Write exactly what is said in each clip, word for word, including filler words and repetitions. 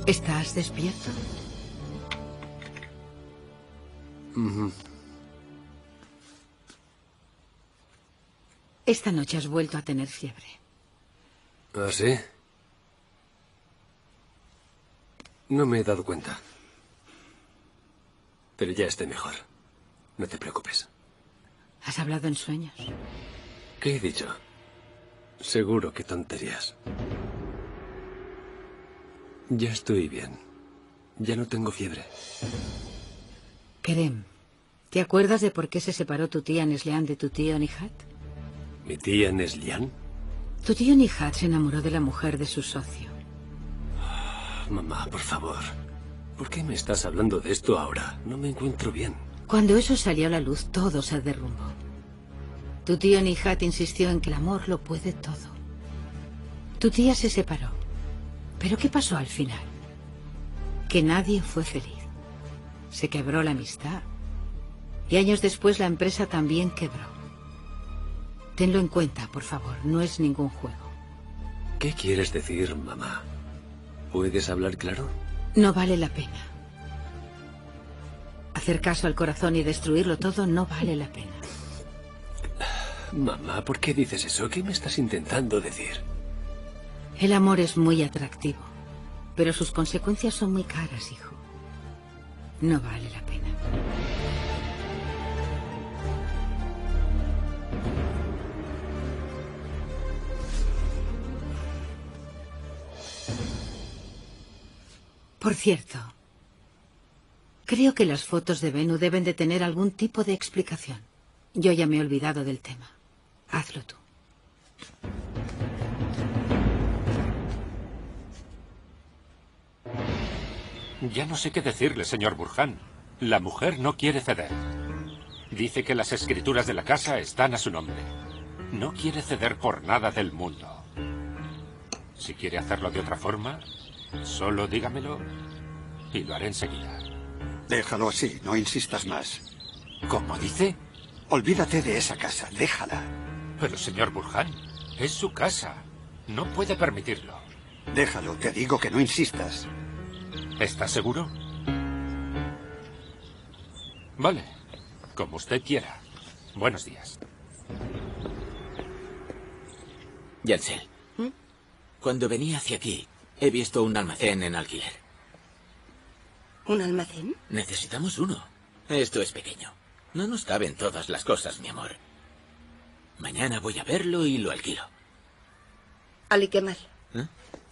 ¿Estás despierto? Uh-huh. Esta noche has vuelto a tener fiebre. ¿Ah, sí? No me he dado cuenta. Pero ya estoy mejor. No te preocupes. ¿Has hablado en sueños? ¿Qué he dicho? Seguro que tonterías. Ya estoy bien. Ya no tengo fiebre. Kerem, ¿te acuerdas de por qué se separó tu tía Neslihan de tu tío Nihat? ¿Mi tía Neslihan? Tu tío Nihat se enamoró de la mujer de su socio. Mamá, por favor. ¿Por qué me estás hablando de esto ahora? No me encuentro bien. Cuando eso salió a la luz, todo se derrumbó. Tu tío Nihat insistió en que el amor lo puede todo. Tu tía se separó. ¿Pero qué pasó al final? Que nadie fue feliz. Se quebró la amistad. Y años después la empresa también quebró. Tenlo en cuenta, por favor. No es ningún juego. ¿Qué quieres decir, mamá? ¿Puedes hablar claro? No vale la pena. Hacer caso al corazón y destruirlo todo no vale la pena. Mamá, ¿por qué dices eso? ¿Qué me estás intentando decir? El amor es muy atractivo, pero sus consecuencias son muy caras, hijo. No vale la pena. Por cierto, creo que las fotos de Bennu deben de tener algún tipo de explicación. Yo ya me he olvidado del tema. Hazlo tú. Ya no sé qué decirle, señor Burhan. La mujer no quiere ceder. Dice que las escrituras de la casa están a su nombre. No quiere ceder por nada del mundo. Si quiere hacerlo de otra forma, solo dígamelo y lo haré enseguida. Déjalo así, no insistas más. ¿Cómo dice? Olvídate de esa casa, déjala. Pero, señor Burhan, es su casa. No puede permitirlo. Déjalo, te digo que no insistas. ¿Está seguro? Vale, como usted quiera. Buenos días. Yancel, ¿Mm? Cuando venía hacia aquí, he visto un almacén en alquiler. ¿Un almacén? Necesitamos uno. Esto es pequeño. No nos caben todas las cosas, mi amor. Mañana voy a verlo y lo alquilo. Ali Kemal. ¿Eh?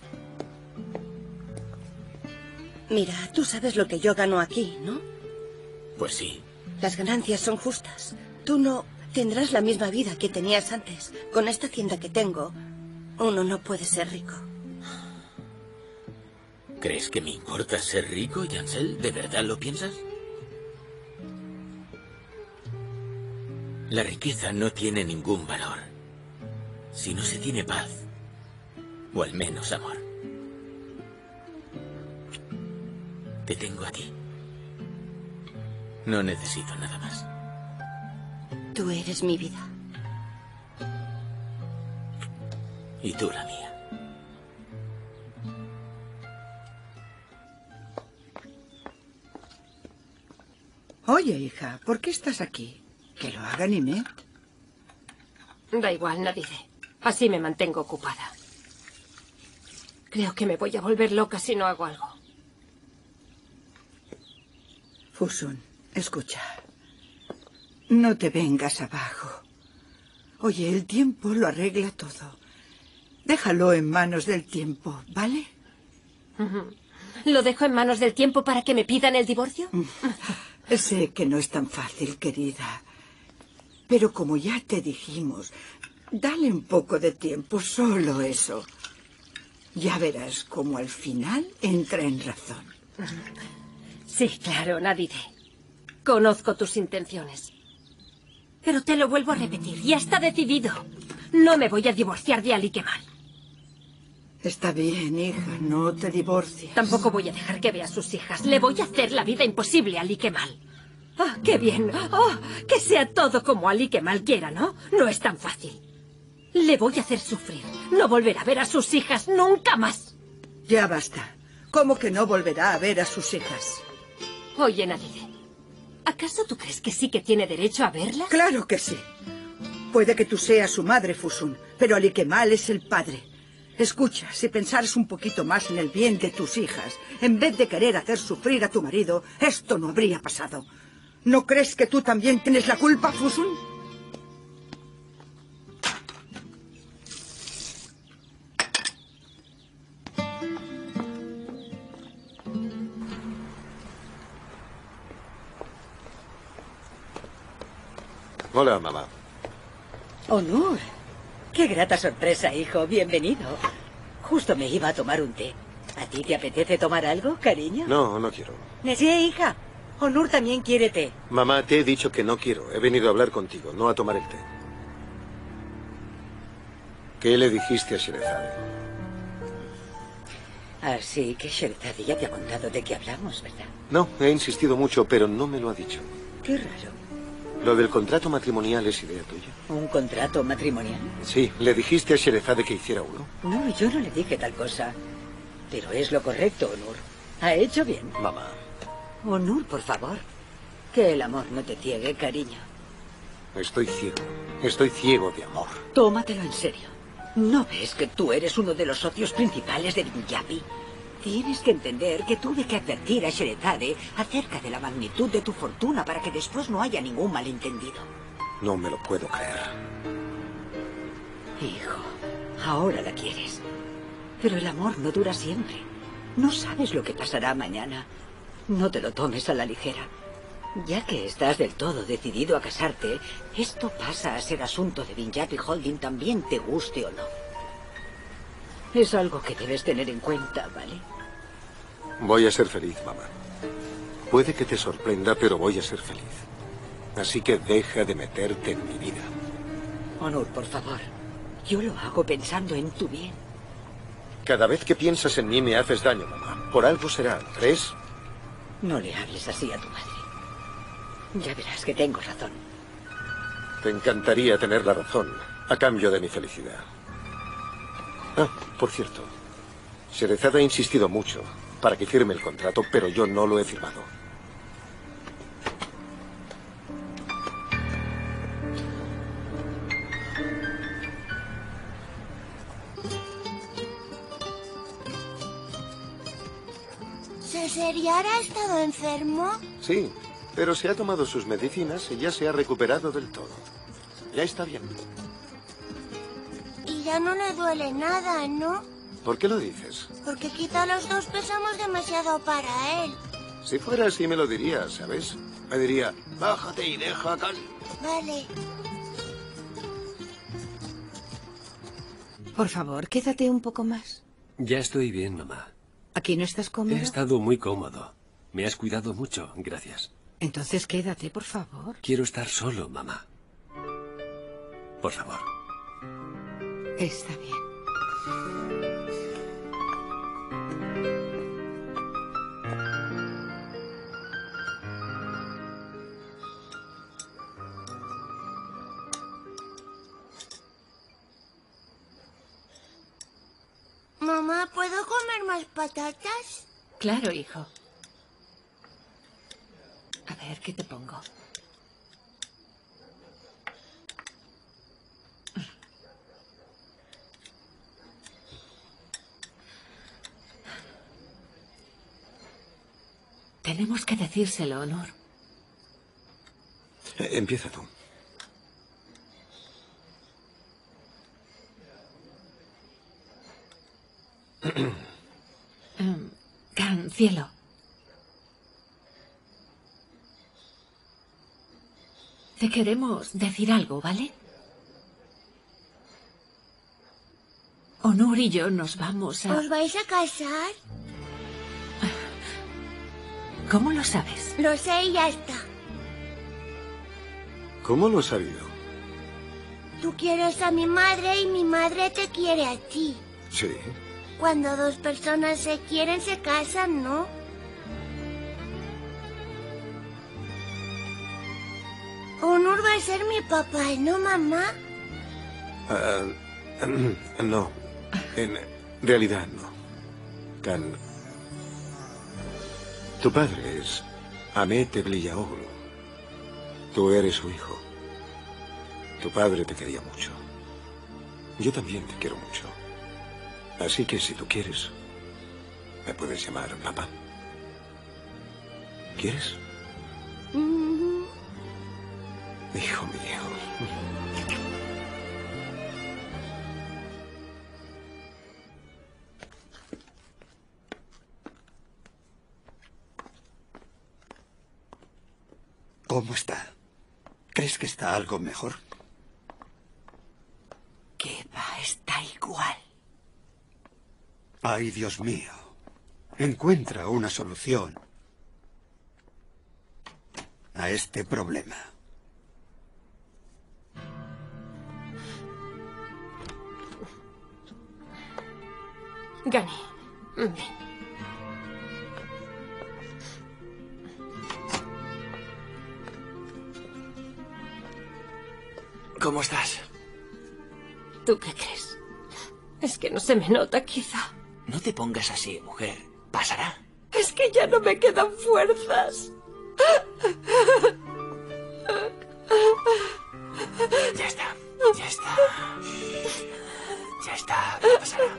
Mira, tú sabes lo que yo gano aquí, ¿no? Pues sí. Las ganancias son justas. Tú no tendrás la misma vida que tenías antes. Con esta hacienda que tengo, uno no puede ser rico. ¿Crees que me importa ser rico, Yancel? ¿De verdad lo piensas? La riqueza no tiene ningún valor si no se tiene paz, o al menos amor. Te tengo a ti. No necesito nada más. Tú eres mi vida. Y tú la mía. Oye, hija, ¿por qué estás aquí? Que lo haga Nimet. Da igual, Nadire. Así me mantengo ocupada. Creo que me voy a volver loca si no hago algo. Fusun, escucha. No te vengas abajo. Oye, el tiempo lo arregla todo. Déjalo en manos del tiempo, ¿vale? ¿Lo dejo en manos del tiempo para que me pidan el divorcio? Sé que no es tan fácil, querida. Pero como ya te dijimos, dale un poco de tiempo, solo eso. Ya verás cómo al final entra en razón. Sí, claro, Nadire. Conozco tus intenciones. Pero te lo vuelvo a repetir, ya está decidido. No me voy a divorciar de Ali Kemal. Está bien, hija, no te divorcies. Tampoco voy a dejar que vea a sus hijas. Le voy a hacer la vida imposible a Ali Kemal. ¡Ah, oh, qué bien! ¡Oh, que sea todo como Ali Kemal quiera, ¿no? No es tan fácil. Le voy a hacer sufrir. No volverá a ver a sus hijas nunca más. Ya basta. ¿Cómo que no volverá a ver a sus hijas? Oye, Nadide, ¿acaso tú crees que sí que tiene derecho a verlas? Claro que sí. Puede que tú seas su madre, Fusun, pero Ali Kemal es el padre. Escucha, si pensaras un poquito más en el bien de tus hijas, en vez de querer hacer sufrir a tu marido, esto no habría pasado. ¿No crees que tú también tienes la culpa, Fusun? Hola, mamá. Onur. Qué grata sorpresa, hijo. Bienvenido. Justo me iba a tomar un té. ¿A ti te apetece tomar algo, cariño? No, no quiero. Sí, hija. Onur también quiere té. Mamá, te he dicho que no quiero. He venido a hablar contigo, no a tomar el té. ¿Qué le dijiste a Sherezade? Así que Sherezade ya te ha contado de qué hablamos, ¿verdad? No, he insistido mucho, pero no me lo ha dicho. Qué raro. ¿Lo del contrato matrimonial es idea tuya? ¿Un contrato matrimonial? Sí, ¿le dijiste a Sherezade que hiciera uno? No, yo no le dije tal cosa. Pero es lo correcto, Onur. Ha hecho bien. Mamá. Onur, por favor. Que el amor no te ciegue, cariño. Estoy ciego. Estoy ciego de amor. Tómatelo en serio. ¿No ves que tú eres uno de los socios principales de Binyabi? Tienes que entender que tuve que advertir a Sherezade acerca de la magnitud de tu fortuna para que después no haya ningún malentendido. No me lo puedo creer. Hijo, ahora la quieres. Pero el amor no dura siempre. No sabes lo que pasará mañana. No te lo tomes a la ligera. Ya que estás del todo decidido a casarte, esto pasa a ser asunto de Binyabi Holding, también te guste o no. Es algo que debes tener en cuenta, ¿vale? Voy a ser feliz, mamá. Puede que te sorprenda, pero voy a ser feliz. Así que deja de meterte en mi vida. Onur, por favor. Yo lo hago pensando en tu bien. Cada vez que piensas en mí me haces daño, mamá. Por algo será, ¿crees? No le hables así a tu madre. Ya verás que tengo razón. Te encantaría tener la razón, a cambio de mi felicidad. Ah, por cierto. Sherezade ha insistido mucho para que firme el contrato, pero yo no lo he firmado. ¿Seseriar ha estado enfermo? Sí, pero se ha tomado sus medicinas y ya se ha recuperado del todo. Ya está bien. Y ya no le duele nada, ¿no? ¿Por qué lo dices? Porque quizá los dos pesamos demasiado para él. Si fuera así me lo diría, ¿sabes? Me diría, bájate y deja a Khan. Vale. Por favor, quédate un poco más. Ya estoy bien, mamá. ¿Aquí no estás cómodo? He estado muy cómodo. Me has cuidado mucho, gracias. Entonces quédate, por favor. Quiero estar solo, mamá. Por favor. Está bien. Mamá, ¿puedo comer más patatas? Claro, hijo. A ver, ¿qué te pongo? Tenemos que decírselo, Onur. Eh, Empieza tú. Um, Khan, cielo. Te queremos decir algo, ¿vale? Onur y yo nos vamos a... ¿Os vais a casar? ¿Cómo lo sabes? Lo sé y ya está. ¿Cómo lo has sabido? Tú quieres a mi madre y mi madre te quiere a ti. Sí. Cuando dos personas se quieren, se casan, ¿no? Onur va a ser mi papá, ¿no, mamá? Uh, no. En realidad, no. Khan, Tu padre es Ahmet Evliyaoğlu. Tú eres su hijo. Tu padre te quería mucho. Yo también te quiero mucho. Así que si tú quieres, me puedes llamar papá. ¿Quieres? Hijo mío. ¿Cómo está? ¿Crees que está algo mejor? ¿Qué va? Está igual. Ay, Dios mío. Encuentra una solución a este problema. Gani, ven. ¿Cómo estás? ¿Tú qué crees? Es que no se me nota, quizá. No te pongas así, mujer. Pasará. Es que ya no me quedan fuerzas. Ya está, ya está. Ya está, ya pasará.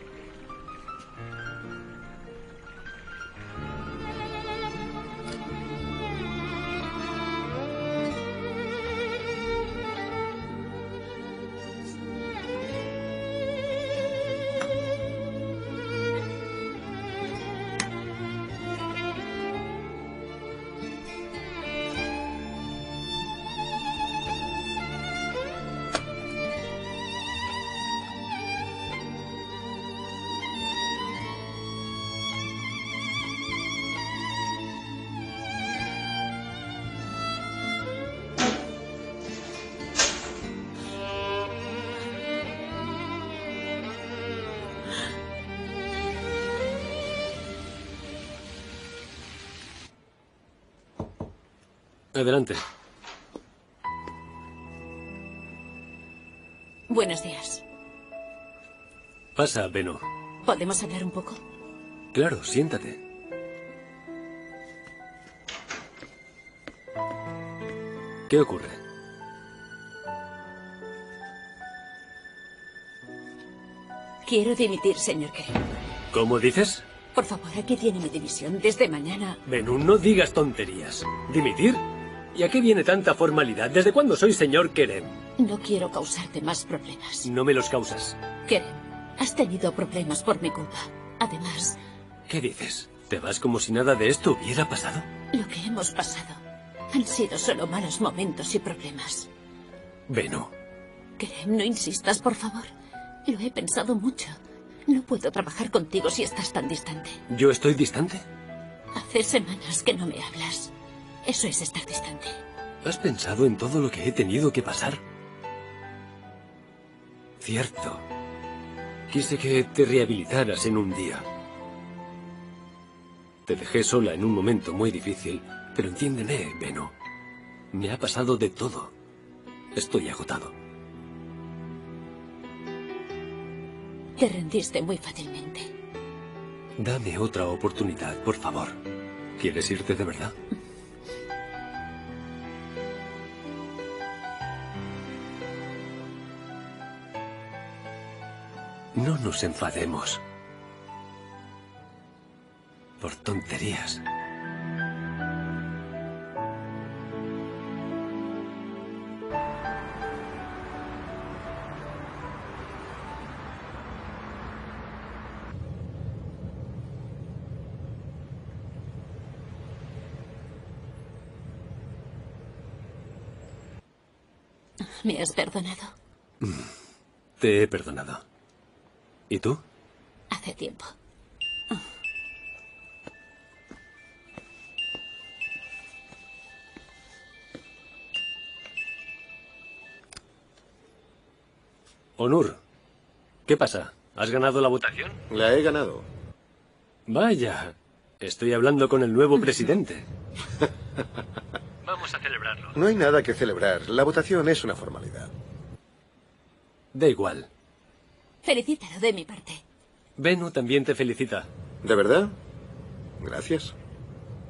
Adelante. Buenos días. Pasa, Bennu. ¿Podemos hablar un poco? Claro, siéntate. ¿Qué ocurre? Quiero dimitir, señor Kerem. ¿Cómo dices? Por favor, aquí tiene mi dimisión. Desde mañana... Bennu, no digas tonterías. ¿Dimitir? ¿Y a qué viene tanta formalidad? ¿Desde cuándo soy señor Kerem? No quiero causarte más problemas. No me los causas. Kerem, has tenido problemas por mi culpa. Además... ¿Qué dices? ¿Te vas como si nada de esto hubiera pasado? Lo que hemos pasado han sido solo malos momentos y problemas. Bennu. Kerem, no insistas, por favor. Lo he pensado mucho. No puedo trabajar contigo si estás tan distante. ¿Yo estoy distante? Hace semanas que no me hablas. Eso es estar distante. ¿Has pensado en todo lo que he tenido que pasar? Cierto. Quise que te rehabilitaras en un día. Te dejé sola en un momento muy difícil, pero entiéndeme, Bennu. Me ha pasado de todo. Estoy agotado. Te rendiste muy fácilmente. Dame otra oportunidad, por favor. ¿Quieres irte de verdad? No nos enfademos. Por tonterías. ¿Me has perdonado? Te he perdonado. ¿Y tú? Hace tiempo. Onur, ¿qué pasa? ¿Has ganado la votación? La he ganado. Vaya, estoy hablando con el nuevo presidente. Vamos a celebrarlo. No hay nada que celebrar. La votación es una formalidad. Da igual. Felicítalo de mi parte. Bennu también te felicita. ¿De verdad? Gracias.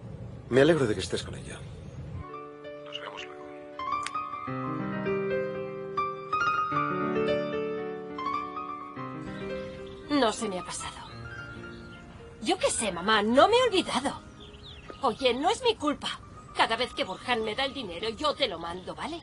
Me alegro de que estés con ella. Nos vemos luego. No se me ha pasado. Yo qué sé, mamá, no me he olvidado. Oye, no es mi culpa. Cada vez que Burhan me da el dinero, yo te lo mando, ¿vale?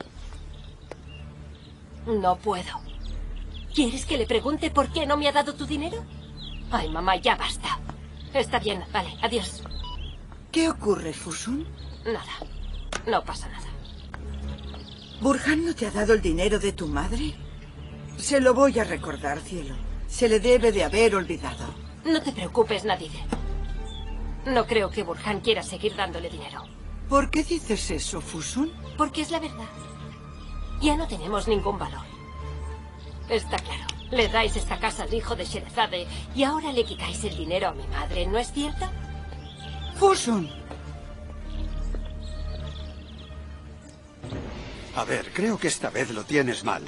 No puedo. ¿Quieres que le pregunte por qué no me ha dado tu dinero? Ay, mamá, ya basta. Está bien, vale, adiós. ¿Qué ocurre, Fusun? Nada, no pasa nada. ¿Burhan no te ha dado el dinero de tu madre? Se lo voy a recordar, cielo. Se le debe de haber olvidado. No te preocupes, Nadire. No creo que Burhan quiera seguir dándole dinero. ¿Por qué dices eso, Fusun? Porque es la verdad. Ya no tenemos ningún valor. Está claro. Le dais esta casa al hijo de Sherezade y ahora le quitáis el dinero a mi madre, ¿no es cierto? Fusun. A ver, creo que esta vez lo tienes mal.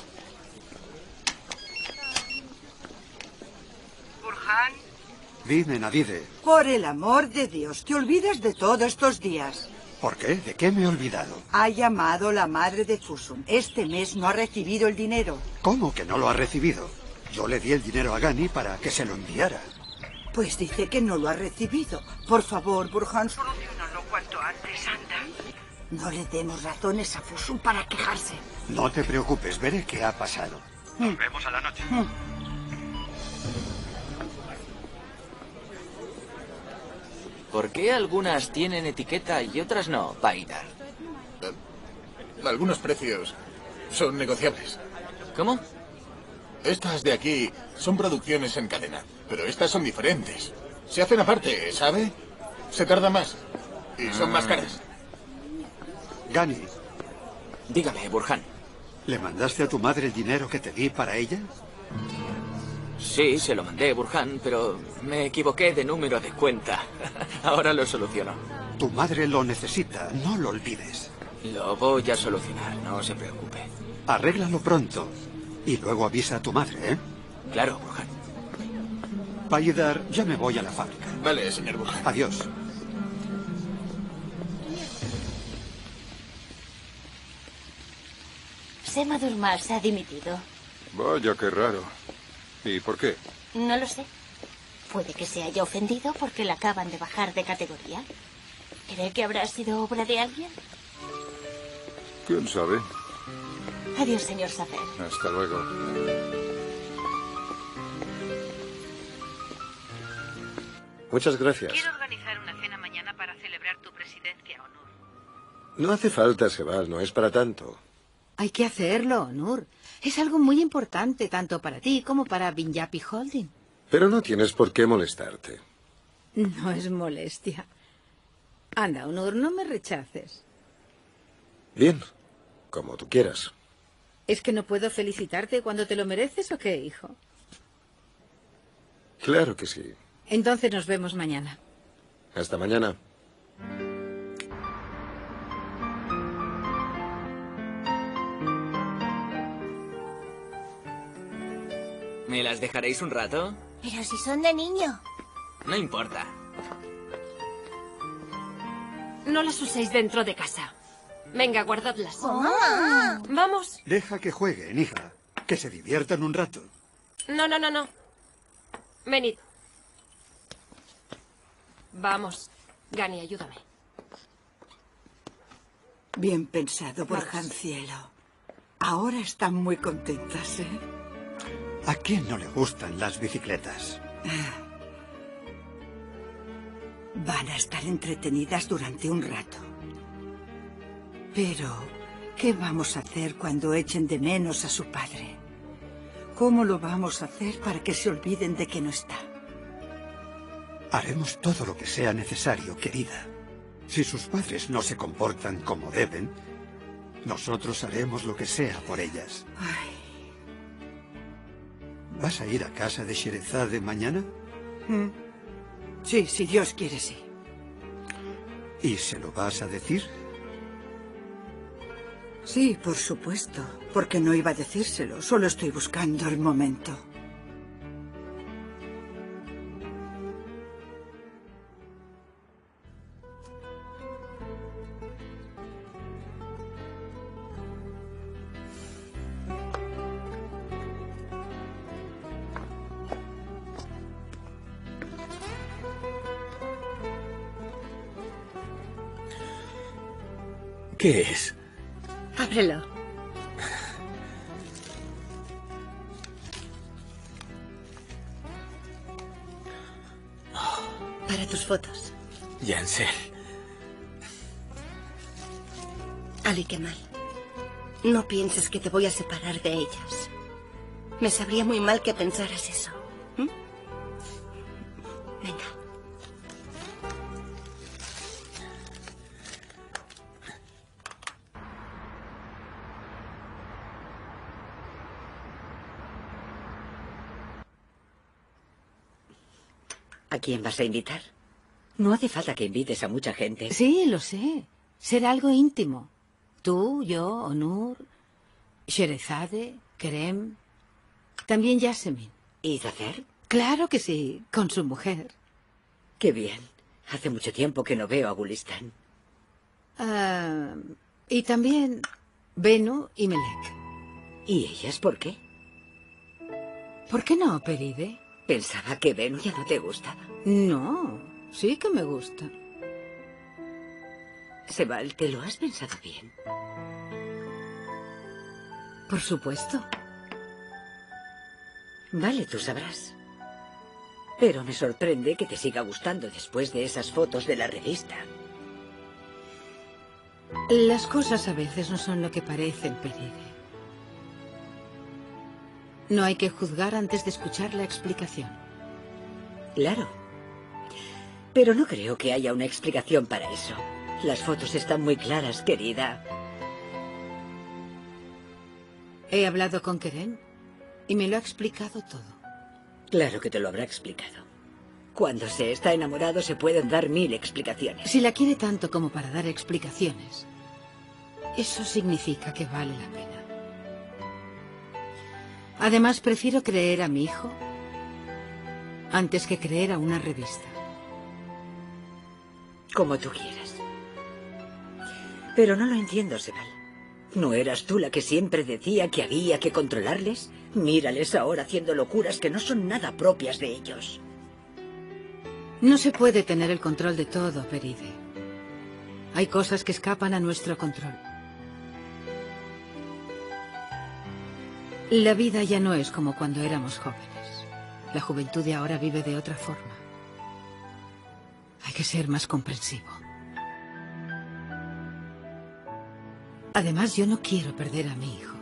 ¿Burhan? Dime, Nadide. Por el amor de Dios, te olvidas de todo estos días. ¿Por qué? ¿De qué me he olvidado? Ha llamado la madre de Fusun. Este mes no ha recibido el dinero. ¿Cómo que no lo ha recibido? Yo le di el dinero a Gani para que se lo enviara. Pues dice que no lo ha recibido. Por favor, Burhan, solucionalo cuanto antes, anda. No le demos razones a Fusun para quejarse. No te preocupes, veré qué ha pasado. Nos vemos a la noche. ¿Por qué algunas tienen etiqueta y otras no, Paidar? Eh, algunos precios son negociables. ¿Cómo? Estas de aquí son producciones en cadena, pero estas son diferentes. Se hacen aparte, ¿sabe? Se tarda más y son más caras. Gani. Dígame, Burhan. ¿Le mandaste a tu madre el dinero que te di para ella? Sí, se lo mandé, Burhan, pero me equivoqué de número de cuenta. Ahora lo soluciono. Tu madre lo necesita, no lo olvides. Lo voy a solucionar, no se preocupe. Arréglalo pronto y luego avisa a tu madre, ¿eh? Claro, Burhan. Paidar, ya me voy a la fábrica. Vale, señor Burhan. Adiós. Sema Durmaz se ha dimitido. Vaya, qué raro. ¿Y por qué? No lo sé. Puede que se haya ofendido porque le acaban de bajar de categoría. ¿Cree que habrá sido obra de alguien? ¿Quién sabe? Adiós, señor Safer. Hasta luego. Muchas gracias. Quiero organizar una cena mañana para celebrar tu presidencia, Onur. No hace falta, Sebal, no es para tanto. Hay que hacerlo, Onur. Es algo muy importante, tanto para ti como para Binyapi Holding. Pero no tienes por qué molestarte. No es molestia. Anda, Onur, no me rechaces. Bien, como tú quieras. ¿Es que no puedo felicitarte cuando te lo mereces o qué, hijo? Claro que sí. Entonces nos vemos mañana. Hasta mañana. ¿Me las dejaréis un rato? Pero si son de niño. No importa. No las uséis dentro de casa. Venga, guardadlas. Oh, mamá. Vamos. Deja que jueguen, hija. Que se diviertan un rato. No, no, no, no. Venid. Vamos. Gani, ayúdame. Bien pensado, Burhan, cielo. Ahora están muy contentas, ¿eh? ¿A quién no le gustan las bicicletas? Van a estar entretenidas durante un rato. Pero, ¿qué vamos a hacer cuando echen de menos a su padre? ¿Cómo lo vamos a hacer para que se olviden de que no está? Haremos todo lo que sea necesario, querida. Si sus padres no se comportan como deben, nosotros haremos lo que sea por ellas. Ay. ¿Vas a ir a casa de Sherezade mañana? ¿Mm? Sí, si Dios quiere, sí. ¿Y se lo vas a decir? Sí, por supuesto. Porque no iba a decírselo. Solo estoy buscando el momento. ¿Qué es? Ábrelo. Para tus fotos. Yancel. Ali Kemal, no pienses que te voy a separar de ellas. Me sabría muy mal que pensaras eso. ¿Mm? Venga. ¿A quién vas a invitar? No hace falta que invites a mucha gente. Sí, lo sé. Será algo íntimo. Tú, yo, Onur, Sherezade, Kerem, también Yasemin. ¿Y Zafer? Claro que sí, con su mujer. Qué bien. Hace mucho tiempo que no veo a Gulistán. Ah, y también Benu y Melek. ¿Y ellas por qué? ¿Por qué no, Peride? Pensaba que Benu ya no te gustaba. No, sí que me gusta. Sebal, ¿te lo has pensado bien? Por supuesto. Vale, tú sabrás. Pero me sorprende que te siga gustando después de esas fotos de la revista. Las cosas a veces no son lo que parecen, Peride. No hay que juzgar antes de escuchar la explicación. Claro. Pero no creo que haya una explicación para eso. Las fotos están muy claras, querida. He hablado con Kerem y me lo ha explicado todo. Claro que te lo habrá explicado. Cuando se está enamorado se pueden dar mil explicaciones. Si la quiere tanto como para dar explicaciones, eso significa que vale la pena. Además, prefiero creer a mi hijo antes que creer a una revista. Como tú quieras. Pero no lo entiendo, Sebal. ¿No eras tú la que siempre decía que había que controlarles? Mírales ahora haciendo locuras que no son nada propias de ellos. No se puede tener el control de todo, Peride. Hay cosas que escapan a nuestro control. La vida ya no es como cuando éramos jóvenes. La juventud de ahora vive de otra forma. Hay que ser más comprensivo. Además, yo no quiero perder a mi hijo.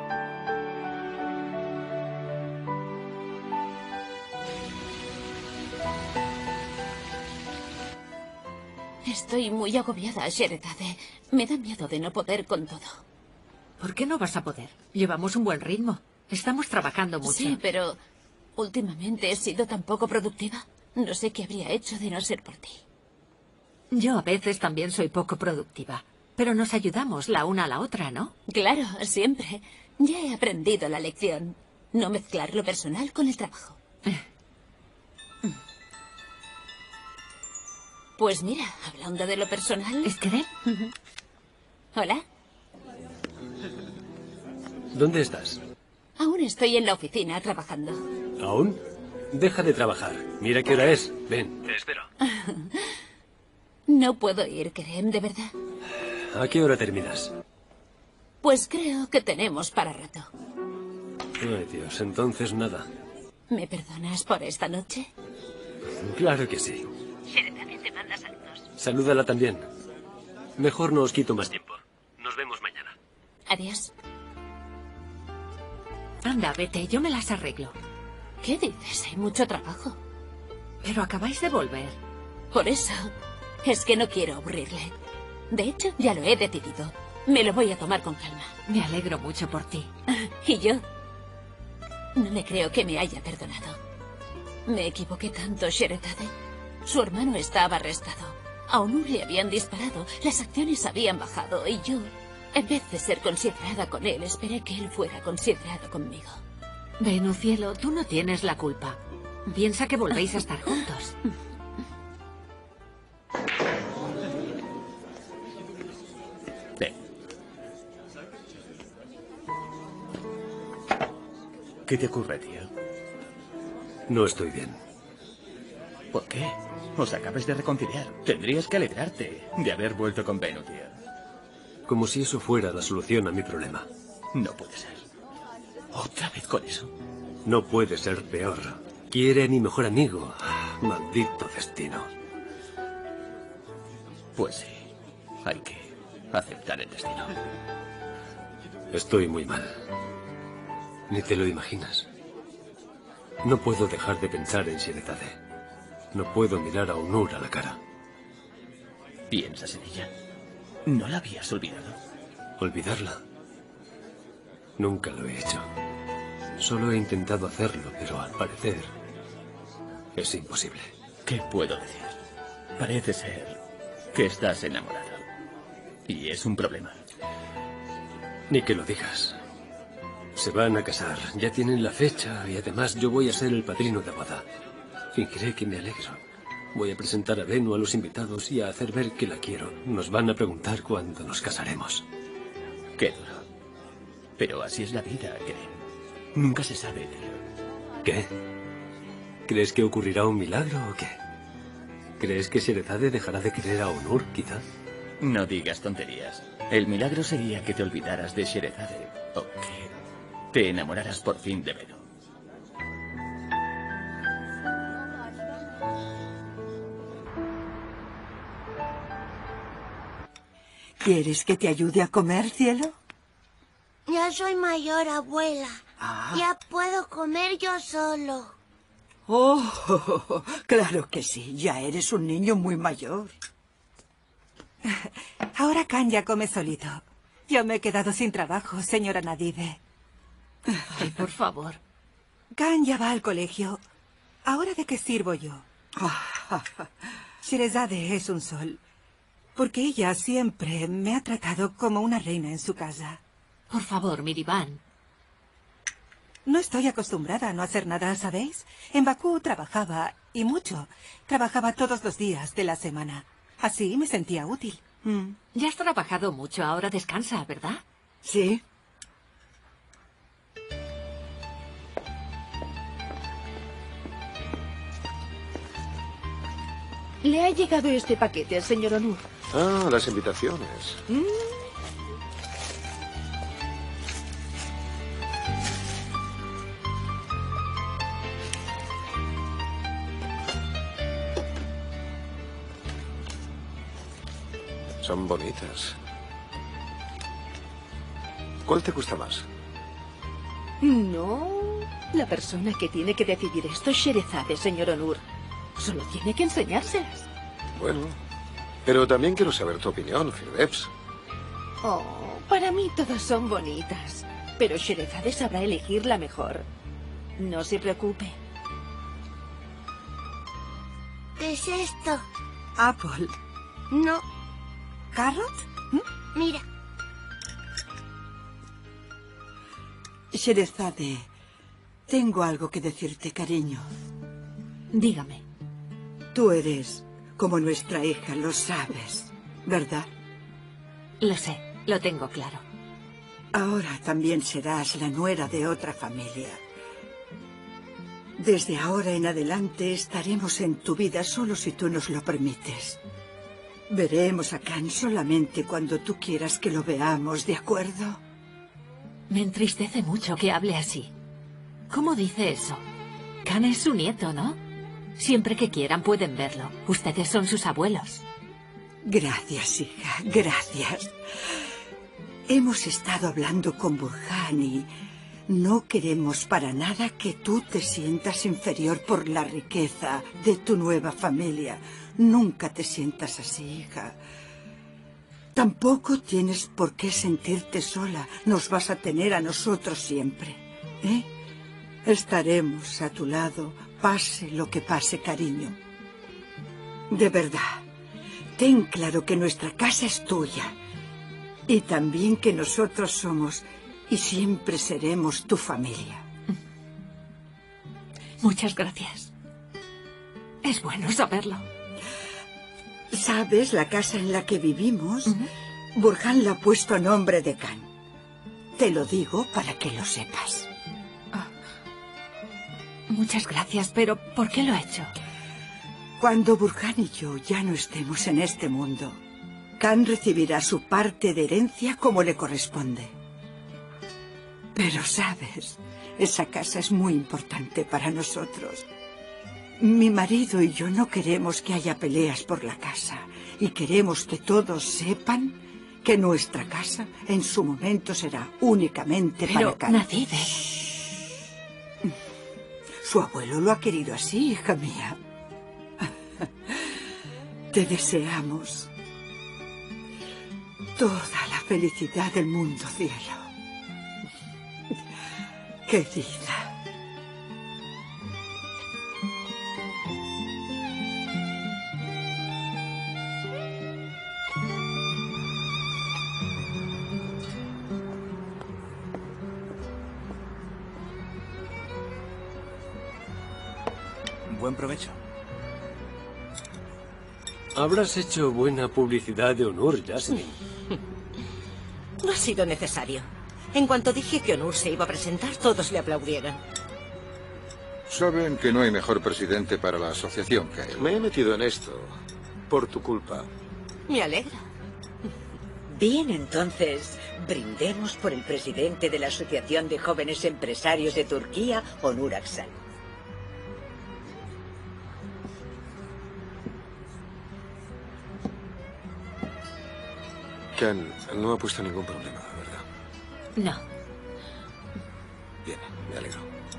Estoy muy agobiada, Sherezade. Me da miedo de no poder con todo. ¿Por qué no vas a poder? Llevamos un buen ritmo. Estamos trabajando mucho. Sí, pero últimamente he sido tan poco productiva. No sé qué habría hecho de no ser por ti. Yo a veces también soy poco productiva. Pero nos ayudamos la una a la otra, ¿no? Claro, siempre. Ya he aprendido la lección. No mezclar lo personal con el trabajo. Pues mira, hablando de lo personal... ¿Es que? Hola. ¿Dónde estás? Aún estoy en la oficina trabajando. ¿Aún? Deja de trabajar. Mira qué hora es. Ven, te espero. No puedo ir, Kerem, de verdad. ¿A qué hora terminas? Pues creo que tenemos para rato. Ay, Dios, entonces nada. ¿Me perdonas por esta noche? Claro que sí. Sherezade te manda saludos. Salúdala también. Mejor no os quito más tiempo. Nos vemos mañana. Adiós. Anda, vete, yo me las arreglo. ¿Qué dices? Hay mucho trabajo. Pero acabáis de volver. Por eso, es que no quiero aburrirle. De hecho, ya lo he decidido. Me lo voy a tomar con calma. Me alegro mucho por ti. ¿Y yo? No me creo que me haya perdonado. Me equivoqué tanto, Sherezade. Su hermano estaba arrestado. A Onur le habían disparado, las acciones habían bajado y yo, en vez de ser considerada con él, esperé que él fuera considerado conmigo. Benu, cielo, tú no tienes la culpa. Piensa que volvéis a estar juntos. Ven. ¿Qué te ocurre, tío? No estoy bien. ¿Por qué? Os acabas de reconciliar. Tendrías que alegrarte de haber vuelto con Benu, tío. Como si eso fuera la solución a mi problema. No puede ser. ¿Otra vez con eso? No puede ser peor. Quiere a mi mejor amigo. Maldito destino. Pues sí. Hay que aceptar el destino. Estoy muy mal. Ni te lo imaginas. No puedo dejar de pensar en Sherazade. No puedo mirar a Onur a la cara. ¿Piensas en ella? ¿No la habías olvidado? ¿Olvidarla? Nunca lo he hecho. Solo he intentado hacerlo, pero al parecer es imposible. ¿Qué puedo decir? Parece ser que estás enamorado. Y es un problema. Ni que lo digas. Se van a casar, ya tienen la fecha y además yo voy a ser el padrino de boda. Fingiré que me alegro. Voy a presentar a Bennu a los invitados y a hacer ver que la quiero. Nos van a preguntar cuándo nos casaremos. Qué duro. Pero así es la vida, Kerem. Nunca se sabe, tío. ¿Qué? ¿Crees que ocurrirá un milagro o qué? ¿Crees que Sherazade dejará de querer a Onur, quizá? No digas tonterías. El milagro sería que te olvidaras de Sherazade o que te enamoraras por fin de Bennu. ¿Quieres que te ayude a comer, cielo? Ya soy mayor, abuela. Ah. Ya puedo comer yo solo. Oh, claro que sí. Ya eres un niño muy mayor. Ahora Khan ya come solito. Yo me he quedado sin trabajo, señora Nadide. Ay, por favor. Khan ya va al colegio. ¿Ahora de qué sirvo yo? Sherazade es un sol. Porque ella siempre me ha tratado como una reina en su casa. Por favor, Miriban. No estoy acostumbrada a no hacer nada, ¿sabéis? En Bakú trabajaba, y mucho. Trabajaba todos los días de la semana. Así me sentía útil. Mm. Ya has trabajado mucho, ahora descansa, ¿verdad? Sí. Le ha llegado este paquete al señor Onur. Ah, las invitaciones. Mm. Son bonitas. ¿Cuál te gusta más? No. La persona que tiene que decidir esto es Sherazade, señor Onur. Solo tiene que enseñárselas. Bueno, pero también quiero saber tu opinión, Firdevs. Oh, para mí todas son bonitas. Pero Sherazade sabrá elegir la mejor. No se preocupe. ¿Qué es esto? Apple. No. ¿Carrot? ¿Mm? Mira. Sherazade, tengo algo que decirte, cariño. Dígame. Tú eres como nuestra hija, lo sabes, ¿verdad? Lo sé, lo tengo claro. Ahora también serás la nuera de otra familia. Desde ahora en adelante estaremos en tu vida solo si tú nos lo permites. Veremos a Khan solamente cuando tú quieras que lo veamos, ¿de acuerdo? Me entristece mucho que hable así. ¿Cómo dice eso? Khan es su nieto, ¿no? Siempre que quieran pueden verlo. Ustedes son sus abuelos. Gracias, hija, gracias. Hemos estado hablando con Burhan y no queremos para nada que tú te sientas inferior por la riqueza de tu nueva familia. Nunca te sientas así, hija. Tampoco tienes por qué sentirte sola. Nos vas a tener a nosotros siempre, ¿eh? Estaremos a tu lado, pase lo que pase, cariño. De verdad, ten claro que nuestra casa es tuya. Y también que nosotros somos y siempre seremos tu familia. Muchas gracias. Es bueno saberlo. ¿Sabes la casa en la que vivimos? Uh-huh. Burhan la ha puesto a nombre de Khan. Te lo digo para que lo sepas. Oh. Muchas gracias, pero ¿por qué lo ha hecho? Cuando Burhan y yo ya no estemos en este mundo, Khan recibirá su parte de herencia como le corresponde. Pero, ¿sabes? Esa casa es muy importante para nosotros. Mi marido y yo no queremos que haya peleas por la casa. Y queremos que todos sepan que nuestra casa en su momento será únicamente Pero, para Khan. Nacibe. Su abuelo lo ha querido así, hija mía. Te deseamos toda la felicidad del mundo, cielo. Querida. Buen provecho. Habrás hecho buena publicidad de Onur, Jasmine. No ha sido necesario. En cuanto dije que Onur se iba a presentar, todos le aplaudieron. Saben que no hay mejor presidente para la asociación que él. Me he metido en esto por tu culpa. Me alegra. Bien, entonces, brindemos por el presidente de la Asociación de Jóvenes Empresarios de Turquía, Onur Aksan. Khan no ha puesto ningún problema, ¿verdad? No. Bien, me alegro.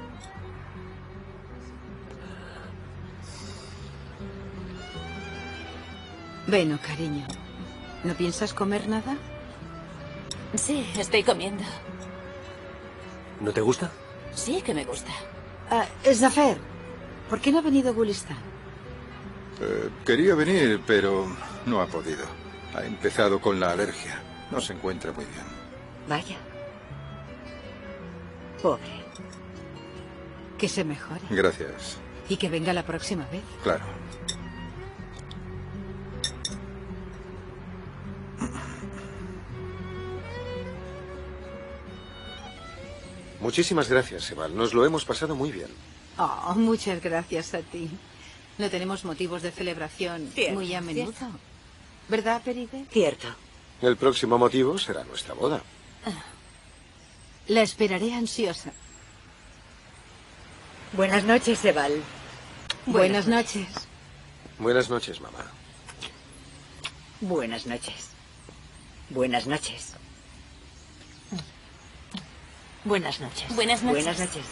Bueno, cariño, ¿no piensas comer nada? Sí, estoy comiendo. ¿No te gusta? Sí que me gusta. Ah, Zafer, ¿por qué no ha venido Gulistan? Eh, quería venir, pero no ha podido. Ha empezado con la alergia. No se encuentra muy bien. Vaya. Pobre. Que se mejore. Gracias. Y que venga la próxima vez. Claro. Muchísimas gracias, Sebal. Nos lo hemos pasado muy bien. Oh, muchas gracias a ti. No tenemos motivos de celebración Cierto, muy a menudo. cierto. ¿Verdad, Peride? Cierto. El próximo motivo será nuestra boda. La esperaré ansiosa. Buenas noches, Sebal. Buenas noches. Buenas noches, mamá. Buenas noches. Buenas noches. Buenas noches. Buenas noches. Buenas noches.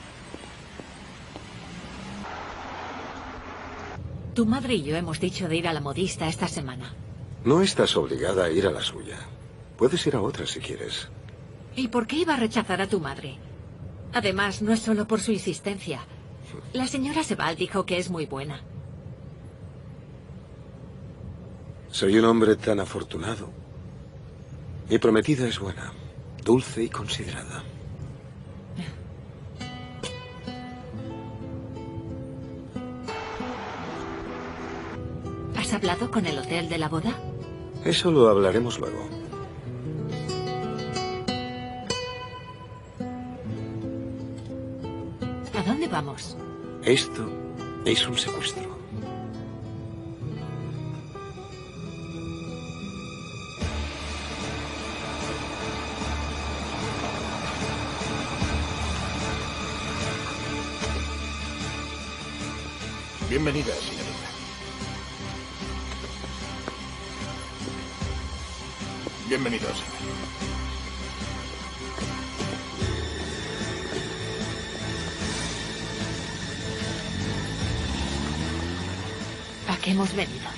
Tu madre y yo hemos dicho de ir a la modista esta semana. No estás obligada a ir a la suya. Puedes ir a otra si quieres. ¿Y por qué iba a rechazar a tu madre? Además, no es solo por su insistencia. La señora Sebal dijo que es muy buena. Soy un hombre tan afortunado. Mi prometida es buena, dulce y considerada. ¿Has hablado con el hotel de la boda? Eso lo hablaremos luego. ¿A dónde vamos? Esto es un secuestro. Bienvenida, señorita. Bienvenido, señor. ¿A qué hemos venido?